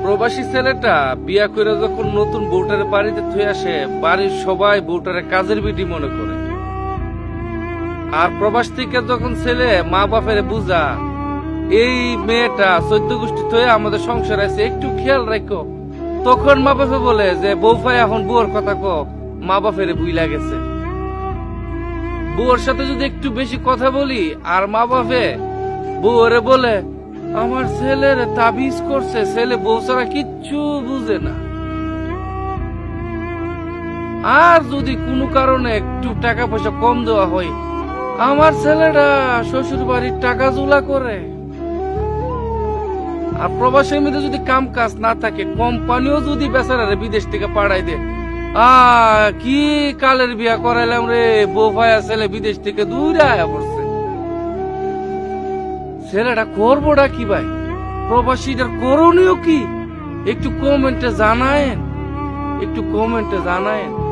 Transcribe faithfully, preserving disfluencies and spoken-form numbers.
প্রবাসী ছেলেটা বিয়া করে যখন নতুন বউটার বাড়িতে থুয়ে আসে, বাড়ির সবাই বউটারে কাজের বিটি মনে করে। আর প্রবাস থেকে যখন ছেলে মা বাপের বুঝা এই মেয়েটা চোদ্দ গোষ্ঠী থয়ে আমাদের সংসার আছে, একটু খেয়াল রাখো, তখন মা বাপে বলে যে বউ ভাই এখন বউর কথা কো, মা বাপের বুইলা গেছে। বউর সাথে যদি একটু বেশি কথা বলি আর মা বাপে বউরে বলে আমার ছেলের তাবিজ করছে, ছেলে বউ ছাড়া কিচ্ছু বুঝে না। আর যদি কোনো কারণে একটু টাকা পয়সা কম দেওয়া হয়, আমার ছেলেটা শ্বশুর বাড়ির টাকা জোলা করে। আর প্রবাসের মধ্যে যদি কাম কাজ না থাকে, কোম্পানিও যদি বেচারারে বিদেশ থেকে পাঠাই দে, আহ কি কালের বিয়া করাইলাম রে, বউ ভাইয়া ছেলে বিদেশ থেকে দূরে আয়া পড়ছে। ছেলেটা করবোটা কি ভাই, প্রবাসীটার করণীয় কি, একটু কমেন্টে জানায়েন, একটু কমেন্টে জানায়েন।